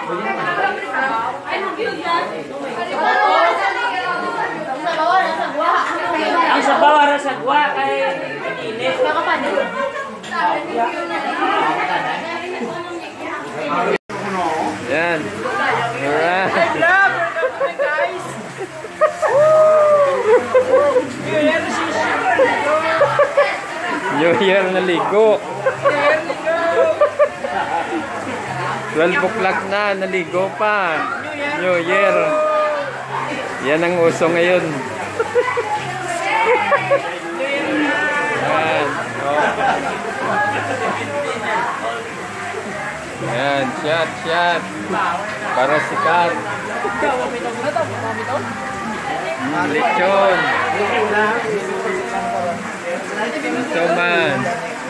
Ang sabaw ara sa gwa kay init. Yan. Alright. Guys. New Year na ligo. 12 o'clock na, naligo pa. New Year. Yan ang uso ngayon. Yan. Oh. Yan, shot. Para sikat. Lechon. Ito man.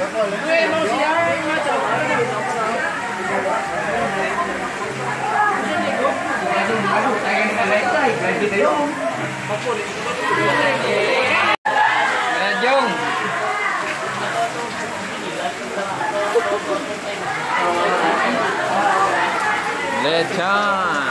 Jong. Lechon.